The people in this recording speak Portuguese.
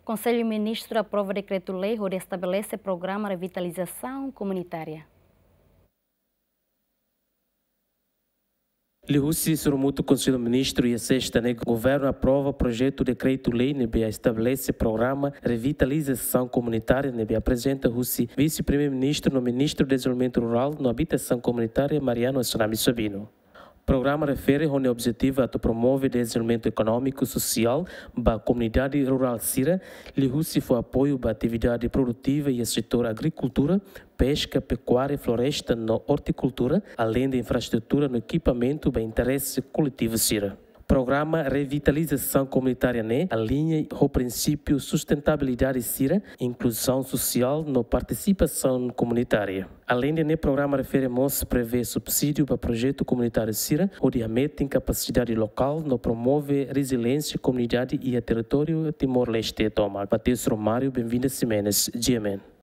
Conselho Ministro aprova decreto-lei onde estabelece programa de revitalização comunitária. Lihusi Surumuto Conselho Ministro e a sexta, o governo aprova projeto de decreto-lei que estabelece programa de revitalização comunitária que apresenta Husi vice-primeiro-ministro no Ministro do Desenvolvimento Rural na Habitação Comunitária Mariano Tsunami Sabino. O programa refere ao objetivo de promover o desenvolvimento econômico e social da comunidade rural Sira, Lihusi foi apoio à atividade produtiva e ao setor agricultura, pesca, pecuária e floresta na horticultura, além da infraestrutura no equipamento do interesse coletivo Sira. Programa Revitalização Comunitária alinha o princípio sustentabilidade Sira, inclusão social na participação comunitária. Além de programa refere-se prevê subsídio para projeto comunitário Sira, onde mete em capacidade local no promove resiliência comunidade e a território Timor-Leste toma. Matheus Romário, bem-vindo a Simenes, GMN.